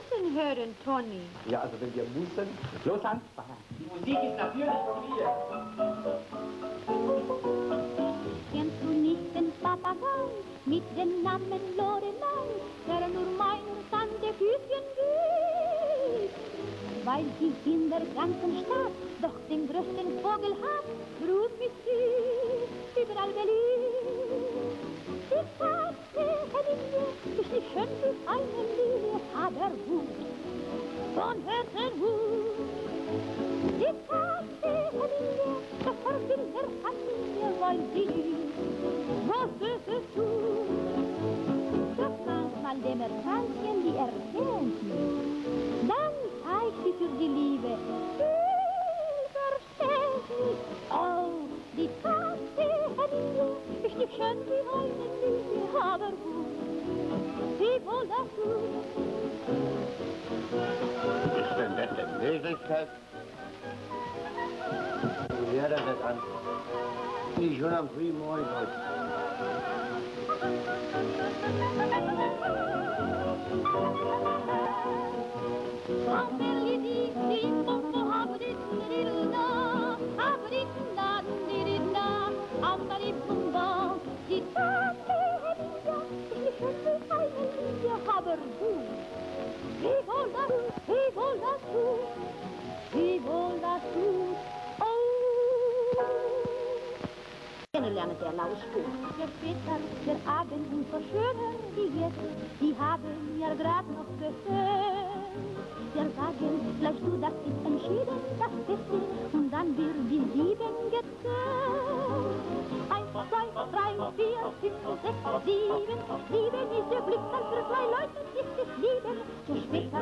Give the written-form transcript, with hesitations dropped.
müssen hören, Toni. Ja, also wenn wir müssen. Los, Hans. Die Musik ist natürlich hier. Kennst du nicht den Papagei mit dem Namen Lorelei, der nur meiner Tante Küsschen gibt? Weil sie in der ganzen Stadt doch den größten Vogel hat, ruft mich sie überall beliebt. Die Katze Heline ist nicht schön wie eine Lilie, aber gut, von Herzenhut. Die Katze Heline befolgt in der Familie, weil sie was Böses tut. Doch manchmal dämmert manchen, die erkennt mich. Dann zeigt sie für die Liebe Verständnis. Oh, die Katze Heline ist nicht schön wie eine Lilie, aber gut, sie wohl das tut. Ist denn das in Wirklichkeit? Wie hört das an? Nicht schon am frühen Morgen heute. Die Katze Heline ist nicht schön wie eine Lilie, aber gut, sie wohl das tut, sie wohl das tut, sie wohl das tut. Kennenlernen der laue Spuk. Der Peter, der Abend und so schöner wie jetzt, die haben ja grad noch gehört. Der sagen, gleich du, das ist entschieden, das Beste, und dann wird die 7 gezählt. 1, 2, 3, 4, 5, 6, 7. 7 ist der Glückszahl für 2 Leute, ist es 7. Der später